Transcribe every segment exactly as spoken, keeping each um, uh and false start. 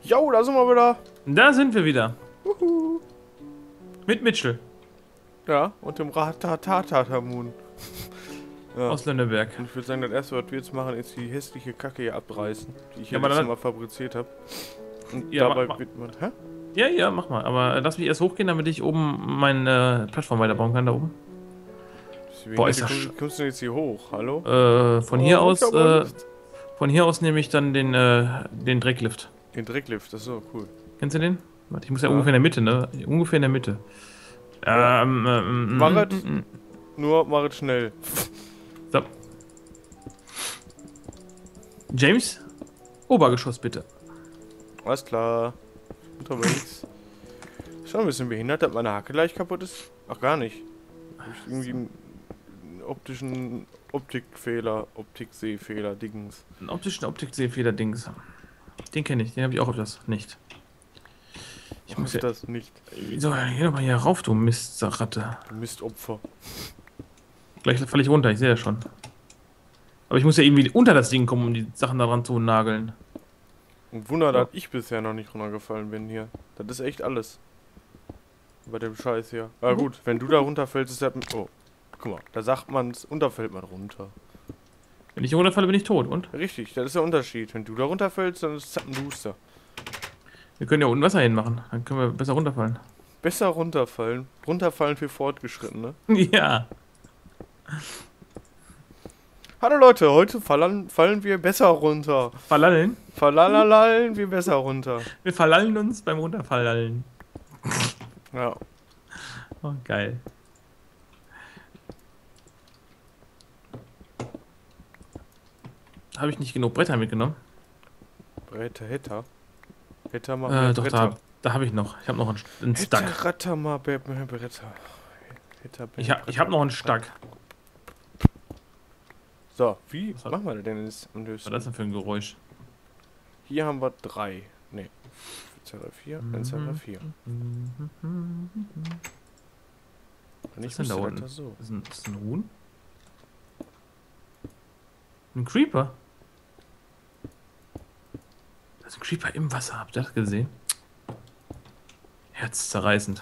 Jo, da sind wir wieder. Da sind wir wieder. Uhu. Mit Mitchell. Ja, und dem Ratatatamun. Ja. Aus Lönneberg. Und ich würde sagen, das erste, was wir jetzt machen, ist die hässliche Kacke hier abreißen, die ich Ja, ja, aber letztes dann- Mal fabriziert habe. Und Ja, dabei mach- mach. wird man... Hä? Ja, ja, mach mal. Aber lass mich erst hochgehen, damit ich oben meine äh, Plattform weiterbauen kann, da oben. Boah, ist das Wie kommst du denn jetzt hier hoch? Hallo? Äh, von hier Oh, aus, ich hab mal äh, Lust. von hier aus nehme ich dann den, äh, den Drecklift. Den Drecklift, das ist so cool. Kennst du den? Warte, ich muss ja, Ja. ungefähr in der Mitte, ne? Ungefähr in der Mitte. Ja. Ähm, ähm, Mach mm, es. mm, mm. Nur mach es schnell. So. James? Obergeschoss, bitte. Alles klar. Unterwegs. Schon ein bisschen behindert, dass meine Hacke gleich kaputt ist. Ach, gar nicht. Hab ich irgendwie einen optischen Optikfehler, Optiksehfehler, Dings. Einen optischen Optik-Sehfehler-Dings. Den kenne ich, den habe ich auch öfters nicht. Ich muss ja. das nicht. So, geh doch mal hier rauf, du Mistratte. Du Mistopfer. Gleich falle ich runter, ich sehe ja schon. Aber ich muss ja irgendwie unter das Ding kommen, um die Sachen daran zu nageln. Und Wunder, Ja. dass ich bisher noch nicht runtergefallen bin hier. Das ist echt alles. Bei dem Scheiß hier. Ah gut, wenn du da runterfällst, ist das... Oh, guck mal, da sagt man, unterfällt man runter. Wenn ich hier runterfalle, bin ich tot. Und? Richtig, das ist der Unterschied. Wenn du da runterfällst, dann ist es Zappenduster. Wir können ja unten Wasser hinmachen. Dann können wir besser runterfallen. Besser runterfallen. Runterfallen für Fortgeschrittene. Ja. Hallo Leute, heute fallen, fallen wir besser runter. Verlallen? Falalalen wir besser runter. Wir verlallen uns beim Runterfallen. Ja. Oh, geil. Habe ich nicht genug Bretter mitgenommen? Bretter, Hetter. Hetter mal Äh, doch, Bretter. da, da habe ich noch. Ich habe noch einen, einen Stack. Hetter, Ratter mal Be- Be- Bretter. Hetter, Be- Ich habe ich hab noch einen Stack. So, wie Was hat- machen wir das denn jetzt am Was lösen? war das denn für ein Geräusch? Hier haben wir drei. Ne. zwei, drei, vier. eins, zwei, drei, vier. Und Was ich ist denn da müsste unten? das so. Ist ein, ist ein Huhn? Ein Creeper? Das ist ein Creeper im Wasser. Habt ihr das gesehen? Herzzerreißend.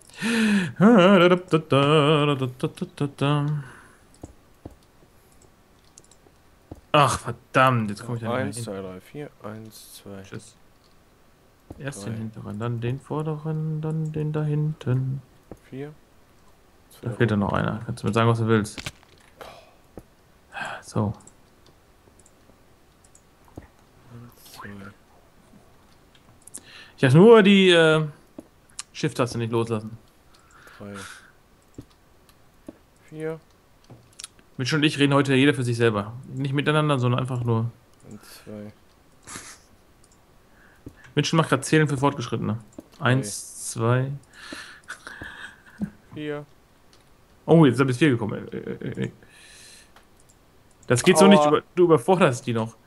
Ach, verdammt. Jetzt komme ich da nicht eins, mehr zwei, drei, vier. eins, zwei. hin. Tschüss. Erst Drei. den hinteren, dann den vorderen, dann den da hinten. vier. Da fehlt ja noch einer. Kannst du mir sagen, was du willst? So. zwei. Ich habe nur die äh, Shift-Taste nicht loslassen. drei. vier. Mitch und ich reden heute jeder für sich selber. Nicht miteinander, sondern einfach nur. Und zwei. Mitch macht gerade Zählen für Fortgeschrittene. Eins, zwei. vier. Oh, jetzt ist er bis vier gekommen. Äh, äh, äh. Das geht so Aua. nicht. Über, du überforderst die noch.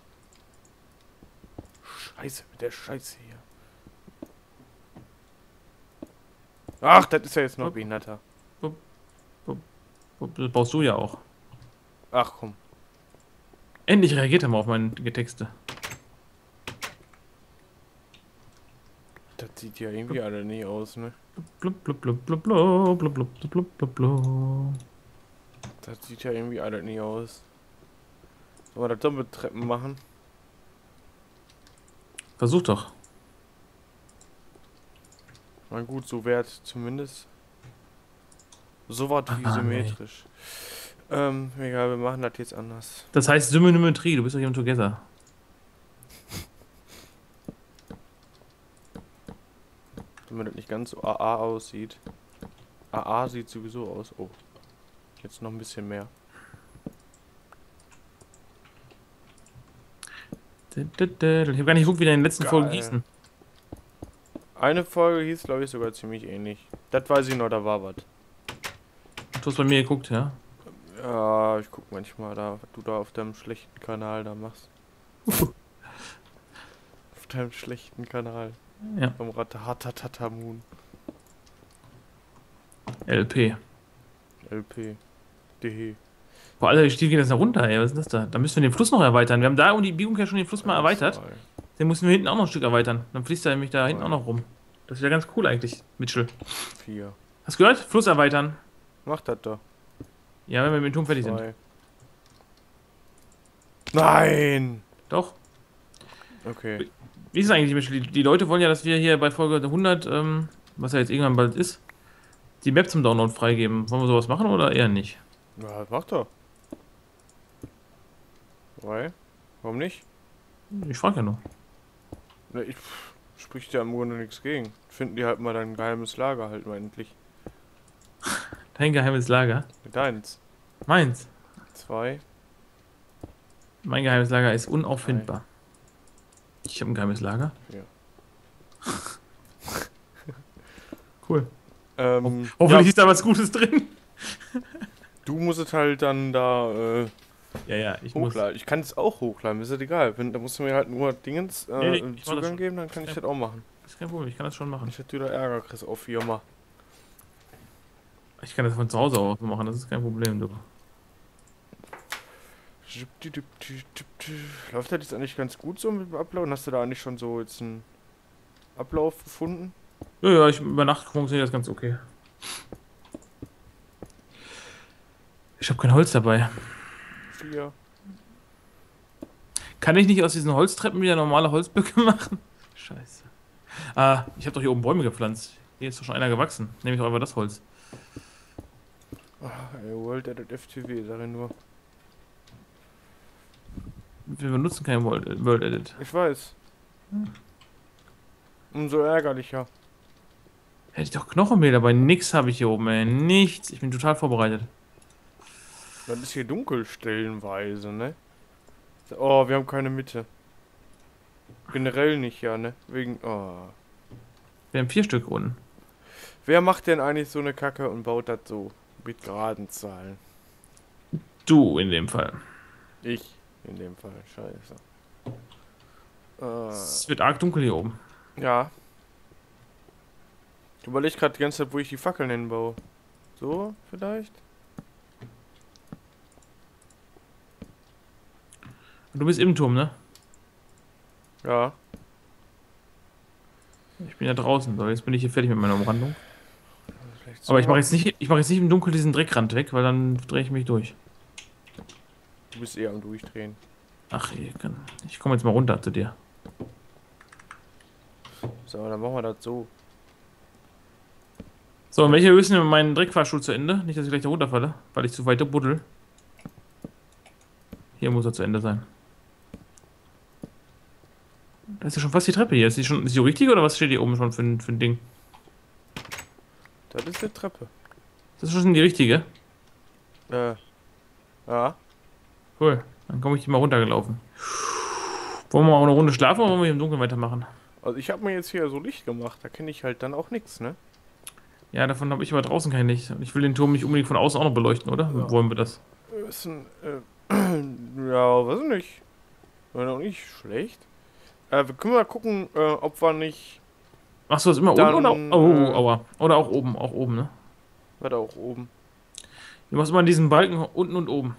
Scheiße, mit der Scheiße hier. Ach, das ist ja jetzt noch Upp. behinderter. Das brauchst du ja auch. Ach komm. Endlich reagiert er mal auf meine Texte. Das sieht ja irgendwie alle nie aus, ne? Blub, blub, blub, blub, blub, blub, blub, blub, blub, blub. Das sieht ja irgendwie alle nie aus. Sollen wir das doch mit Treppen machen? Versuch doch. Na gut, so wert zumindest. So was wie Ah, symmetrisch. Ähm, egal, wir machen das jetzt anders. Das heißt Symmetrie. Du bist doch hier im Together. Damit das nicht ganz so A A aussieht. A A sieht sowieso aus. Oh. Jetzt noch ein bisschen mehr. Ich habe gar nicht geguckt, wie in den letzten Geil. Folgen hießen. Eine Folge hieß, glaube ich, sogar ziemlich ähnlich. Das weiß ich noch, da war was. Du hast bei mir geguckt, ja? Ja, ich guck manchmal da, was du da auf deinem schlechten Kanal da machst. Auf deinem schlechten Kanal. Ja. Beim Ratatatamun. L P. L P. D. Boah, Alter, die Stiefel gehen jetzt nach runter, ey. Was ist das da? Da müssen wir den Fluss noch erweitern. Wir haben da um die Biegung ja schon den Fluss mal Eins, erweitert. zwei, Den müssen wir hinten auch noch ein Stück erweitern. Dann fließt er nämlich da hinten auch drei, noch rum. Das wäre ganz cool eigentlich, Mitchell. vier. Hast du gehört? Fluss erweitern. Mach das doch. Ja, wenn wir mit dem Turm fertig sind. Zwei. Nein! Doch. Okay. Wie ist es eigentlich, Mitchell? Die, die Leute wollen ja, dass wir hier bei Folge hundert, ähm, was ja jetzt irgendwann bald ist, die Map zum Download freigeben. Wollen wir sowas machen oder eher nicht? Ja, mach doch. Drei. Warum nicht? Ich frage ja nur. Ne, ich pff, spricht ja im Grunde nichts gegen. Finden die halt mal dein geheimes Lager halt mal endlich. Dein geheimes Lager. Deins. Meins. Zwei. Mein geheimes Lager ist unauffindbar. Ich habe ein geheimes Lager. Ja. Cool. Ähm, Hoffentlich ja, ist da was Gutes drin. du musst es halt dann da äh, Ja, ja, ich muss. hochladen. Ich kann es auch hochladen, ist das egal. Wenn, da musst du mir halt nur Dingens äh, Nee, nee, ich mach das Zugang schon. geben, dann kann ich Ja. das auch machen. Das ist kein Problem, ich kann das schon machen. Ich hätte wieder Ärger, Chris, auf Firma. Ich kann das von zu Hause aus machen, das ist kein Problem, du. Läuft das jetzt eigentlich ganz gut so mit dem Uploaden? Hast du da eigentlich schon so jetzt einen Ablauf gefunden? Ja, ja, ich, über Nacht funktioniert das ganz okay. Ich habe kein Holz dabei. Vier. Kann ich nicht aus diesen Holztreppen wieder normale Holzböcke machen? Scheiße. Ah, ich habe doch hier oben Bäume gepflanzt. Hier ist doch schon einer gewachsen. Nehme ich doch einfach das Holz. Ach, ey, World Edit F T W, sag ich nur. Wir benutzen kein World, World Edit. Ich weiß. Umso ärgerlicher. Hätte ich doch Knochenmehl dabei. Nix habe ich hier oben, ey. Nichts. Ich bin total vorbereitet. Dann ist hier dunkel stellenweise, ne? Oh, wir haben keine Mitte. Generell nicht, ja, ne? Wegen. Oh. Wir haben vier Stück unten. Wer macht denn eigentlich so eine Kacke und baut das so mit geraden Zahlen? Du in dem Fall. Ich in dem Fall. Scheiße. Äh, Es wird arg dunkel hier oben. ja. Ich überlege gerade die ganze Zeit, wo ich die Fackeln hinbaue. So, vielleicht? Du bist im Turm, ne? Ja. Ich bin ja draußen, so. Jetzt bin ich hier fertig mit meiner Umrandung. Vielleicht so Aber ich mache machen. jetzt nicht, ich mache jetzt nicht im Dunkeln diesen Dreckrand weg, weil dann drehe ich mich durch. Du bist eher am Durchdrehen. Ach, hier kann. Ich komme jetzt mal runter zu dir. So, dann machen wir das so. So, in welcher Höhe ist denn mein Dreckfahrstuhl zu Ende? Nicht, dass ich gleich da runterfalle, weil ich zu weit buddel. Hier muss er zu Ende sein. Da ist ja schon fast die Treppe hier. Ist die schon, ist die richtig oder was steht hier oben schon für, ein- für ein Ding? Das ist die Treppe. Das ist schon die richtige? Äh. Ja. Cool. Dann komme ich die mal runtergelaufen. Wollen wir mal eine Runde schlafen oder wollen wir hier im Dunkeln weitermachen? Also ich habe mir jetzt hier so Licht gemacht. Da kenne ich halt dann auch nichts, ne? Ja, davon habe ich aber draußen kein Licht. Und ich will den Turm nicht unbedingt von außen auch noch beleuchten, oder? Ja. Wollen wir das? Ist ein, äh, ja, weiß nicht. War doch nicht schlecht. Äh, wir können mal gucken, äh, ob wir nicht. Machst du das immer Dann, unten oder? Oh, äh, aua. Oder auch oben, auch oben, ne? Warte, auch oben. Du machst immer diesen Balken unten und oben.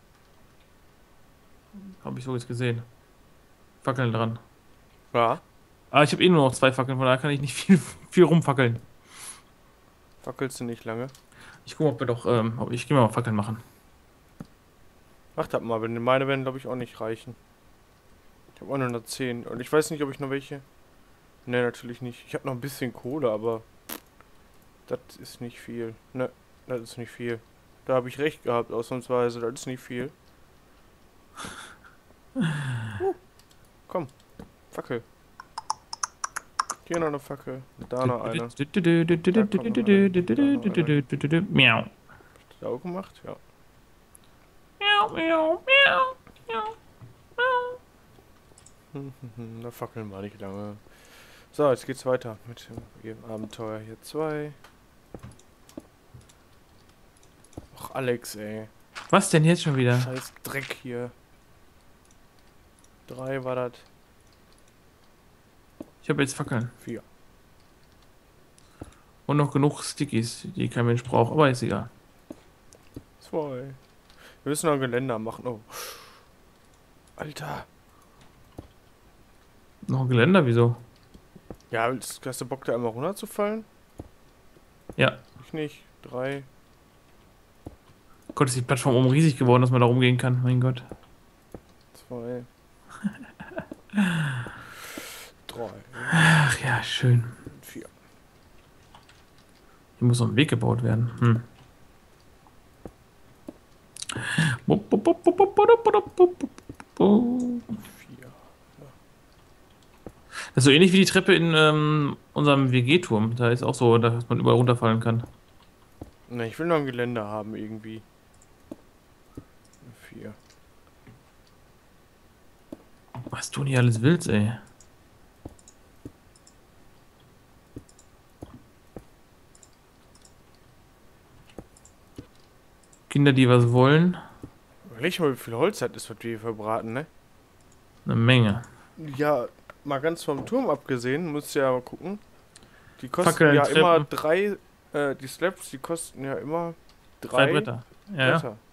Habe ich so jetzt gesehen. Fackeln dran. Ja. Aber ich habe eh nur noch zwei Fackeln, von daher kann ich nicht viel, viel rumfackeln. Fackelst du nicht lange? Ich gucke, ob wir doch, ähm, ob ich gehe mal Fackeln machen. Mach das mal, wenn meine werden, glaube ich, auch nicht reichen. Ich habe auch nur noch zehn. Und ich weiß nicht, ob ich noch welche. Ne, natürlich nicht. Ich habe noch ein bisschen Kohle, aber das ist nicht viel. Ne, das ist nicht viel. Da habe ich recht gehabt, ausnahmsweise. Das ist nicht viel. Uh, komm, Fackel. Hier noch eine Fackel. Da noch eine. Miau. Hast du das auch gemacht? Ja. Miau, miau, miau, miau, miau. Da fackeln wir nicht lange. So, jetzt geht's weiter mit dem Abenteuer. Hier zwei. Och, Alex, ey. Was denn jetzt schon wieder? Scheiß Dreck hier. Drei war das. Ich habe jetzt Fackeln. Vier. Und noch genug Stickies, die kein Mensch braucht, aber ist egal. Zwei. Wir müssen noch ein Geländer machen. Oh. Alter. Noch ein Geländer, wieso? Ja, hast du Bock da einmal runterzufallen? Ja. Ich nicht. Drei. Gott, ist die Plattform oben riesig geworden, dass man da rumgehen kann. Mein Gott. Zwei. Drei. Ach ja, schön. Vier. Hier muss noch ein Weg gebaut werden. Hm. Vier. Das ist so ähnlich wie die Treppe in ähm, unserem W G-Turm. Da ist auch so, dass man überall runterfallen kann. Ne, ich will noch ein Geländer haben irgendwie. Vier. Was du nicht alles willst, ey. Kinder, die was wollen. Überleg mal, wie viel Holz das ist, was wir hier verbraten, ne? Eine Menge. Ja, mal ganz vom Turm abgesehen, musst du ja mal gucken. Die kosten Fackeln, ja Treppen. immer drei, äh, die Slabs, die kosten ja immer drei, Drei Bretter. Ja, ja. Bretter.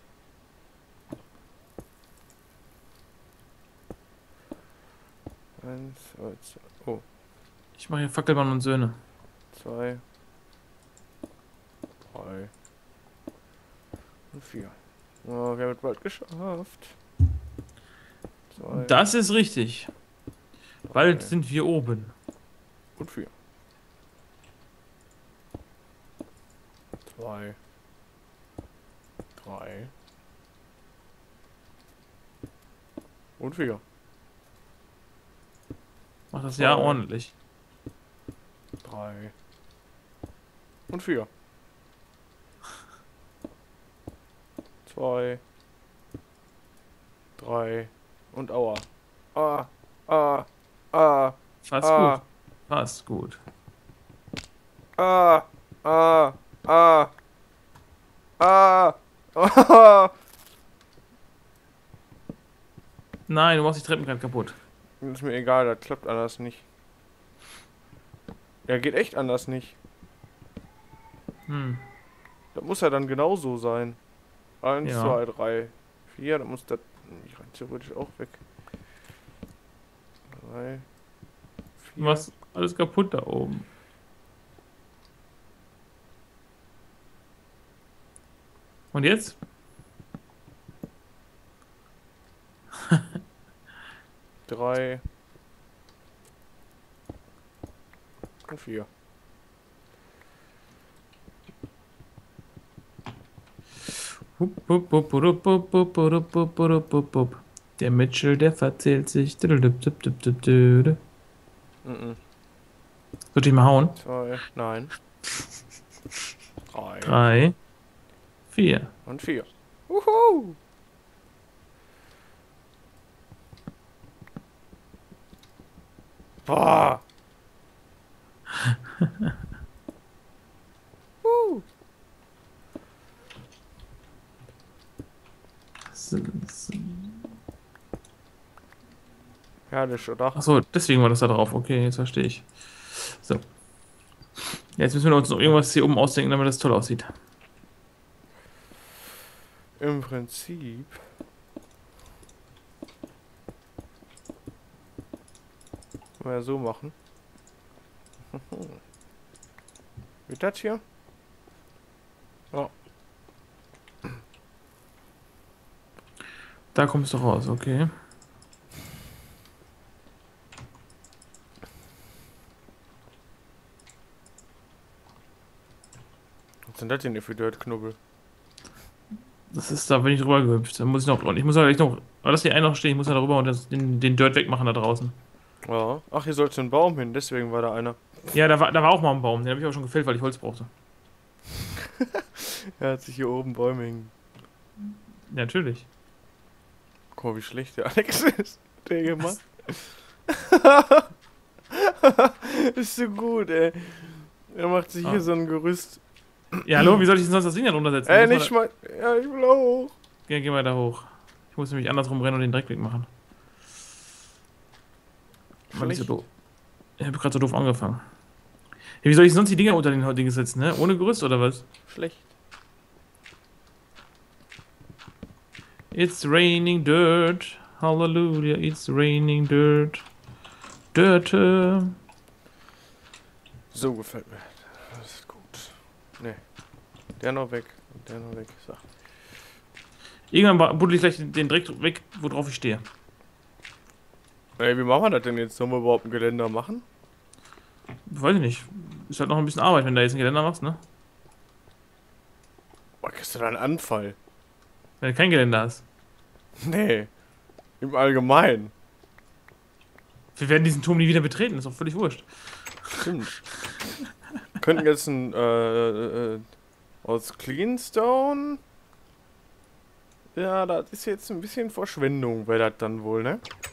Eins, zwei, oh, Ich mache hier Fackelmann und Söhne. zwei, drei und vier. Oh, wir haben es bald geschafft. Zwei Das ist richtig. Bald drei sind wir oben. und vier. Zwei, drei und vier. Mach das ja Zwei. ordentlich. Drei und vier. Zwei, drei und aua. Ah, ah, ah, Fast ah, gut. Fast gut. ah, ah, ah, ah, ah. Nein, du machst die Treppen gerade kaputt. Ist mir egal, das klappt anders nicht. Ja, geht echt anders nicht. Hm. Das muss ja dann genauso sein. Eins, Ja. zwei, drei, vier, dann muss das rein theoretisch auch weg. Drei, Du vier. machst alles kaputt da oben. Und jetzt? Drei. Und vier. Hup, hup, hup, hup, hup, hup, hup, hup, hup, hup, hup. Der Mitchell, der verzählt sich. Düdüdüp, düp, düp, düp, düdü. Mhm. Soll ich mal hauen? Zwei. Nein. Drei. Drei. Vier. Und vier. Uhu. Boah. uh. Herrlich, oder? Achso, deswegen war das da drauf. Okay, jetzt verstehe ich. So. Jetzt müssen wir uns noch irgendwas hier oben ausdenken, damit das toll aussieht. Im Prinzip. Mal so machen. Wie das hier? Ja. Da kommst du raus, okay. Was sind das denn hier für Dirtknubbel? Das ist, da bin ich drüber gehüpft. Da muss ich noch, ich muss ja gleich noch, aber das hier einen noch stehen, ich muss ja darüber und das, den, den Dirt wegmachen da draußen. Ja. Ach, hier sollte ein Baum hin, deswegen war da einer. Ja, da war, da war auch mal ein Baum, den habe ich aber schon gefällt, weil ich Holz brauchte. Er hat sich hier oben Bäume hängen. Ja, natürlich. Guck mal, wie schlecht der Alex ist. Der gemacht. Ist so gut, ey. Er macht sich Ah. hier so ein Gerüst. Ja, hallo, wie soll ich denn sonst das Ding da drunter setzen? Ey, Muss man nicht mal. Ja, ich will auch. da, geh, geh mal da hoch. Ich muss nämlich andersrum rennen und den Dreck wegmachen. Weil ich so Schlecht. doof. Ich habe gerade so doof angefangen. Ja, wie soll ich sonst die Dinger unter den Ding setzen, ne? Ohne Gerüst oder was? Schlecht. It's raining dirt. Hallelujah, it's raining dirt. Dirt. äh. So gefällt mir. Das ist gut. Ne. Der noch weg. Und der noch weg. So. Irgendwann buddel ich gleich den direkt weg, worauf ich stehe. Ey, wie machen wir das denn jetzt? Sollen wir überhaupt ein Geländer machen? Weiß ich nicht. Ist halt noch ein bisschen Arbeit, wenn du jetzt ein Geländer machst, ne? Boah, kriegst du da einen Anfall? Wenn du kein Geländer hast. Nee. Im Allgemeinen. Wir werden diesen Turm nie wieder betreten, ist doch völlig wurscht. Stimmt. Wir könnten jetzt ein, äh, äh, aus Cleanstone. Ja, das ist jetzt ein bisschen Verschwendung, wäre das dann wohl, ne?